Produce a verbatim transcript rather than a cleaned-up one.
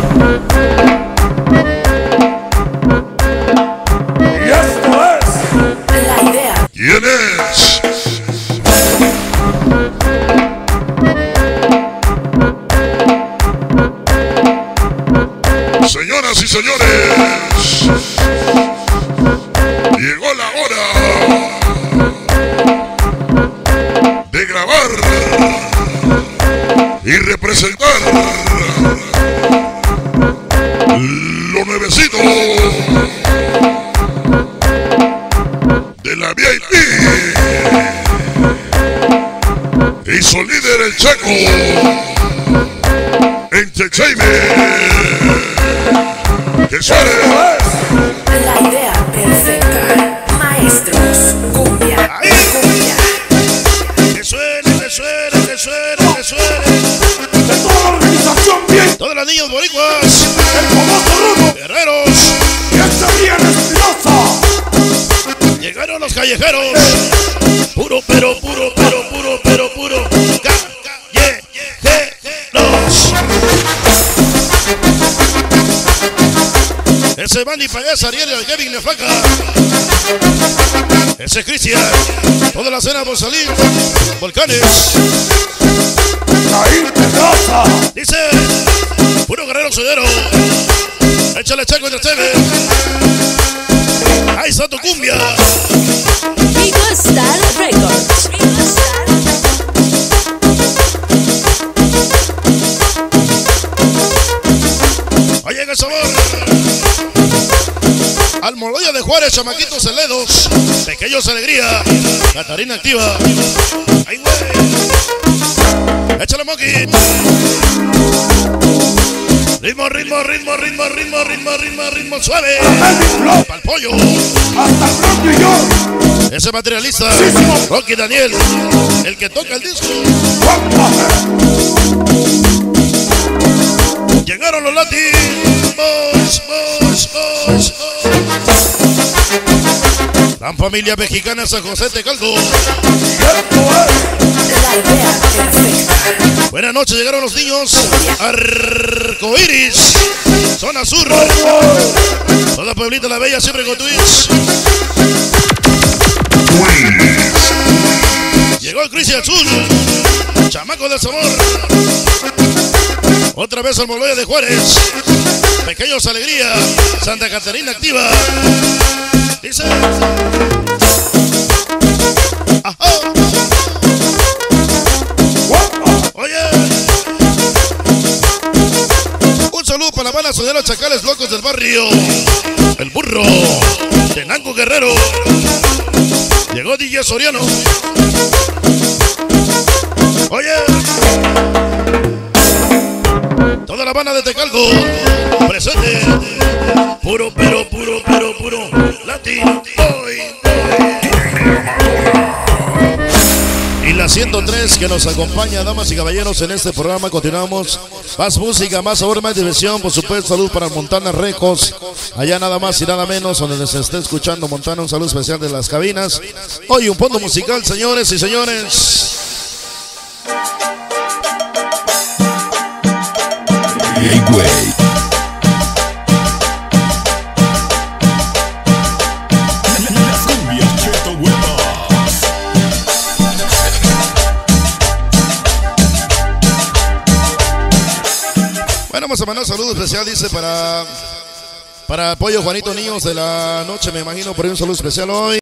Y esto es la idea. ¿Quién es? Señoras y señores, llegó la hora de grabar y representar lo nuevecito de la V I P y Sonidero el Chaco Entertainment. ¡Que suene! La idea perfecta. Maestros, cumbia, ¡ahí! cumbia. ¡Que suene, que suene, que suene, que suene! De toda la organización bien. Todas las niñas boricuas, El famoso Grupo. guerreros, Y este bien Espinosa. llegaron los callejeros. Puro, pero, puro, pero, puro, pero, puro. Callejeros. Ese Manny Pagés, Ariel, el Kevin Le Flaca. Ese Cristian. Toda la cena por salir. Volcanes. La Integracion. Dice, puro guerrero sonidero. Échale Chaco Entertainment. Ahí está tu Cumbia. Rico Star Records. Rico Star. Ahí llega el sabor. Almoloya de Juárez, chamaquitos celedos. Pequeños alegría. Catarina activa. Ay, güey. Échale Monkey. Ritmo, ritmo, ritmo, ritmo, ritmo, ritmo, ritmo, ritmo suave. Pa'l pollo. Hasta pronto y yo. Ese materialista. Rocky Daniel. El que toca el disco. Llegaron los latinos. Boys, boys, boys, boys. Gran familia mexicana San José Tecalco. La idea perfecta. Buenas noches, llegaron los niños. Arcoiris. Zona Sur. Toda Pueblita la Bella, siempre con Twitch. Llegó el Cristian Azul. Chamaco del Sabor. Otra vez al Moloya de Juárez. Pequeños Alegría. Santa Catarina activa. Dice. Ajá. Oye. Un saludo para la banda Sonidero Chacales Locos del Barrio. El Burro. Tenango Guerrero. Llegó D J Soriano. Oye. Toda la banda de Tecalco presente. Puro, pero, puro, pero, puro latino. Hoy, y la ciento tres que nos acompaña, damas y caballeros, en este programa. Continuamos. Más música, más sabor, más diversión. Por supuesto, salud para Montana Recos. Allá nada más y nada menos, donde se esté escuchando Montana. Un saludo especial de las cabinas. Hoy un fondo musical, señores y señores. Hey, güey. Las cumbias cheto huevas. Bueno, vamos a mandar un saludo especial, dice, para para Apoyo Juanito Niños de la noche, me imagino, por ahí un saludo especial hoy.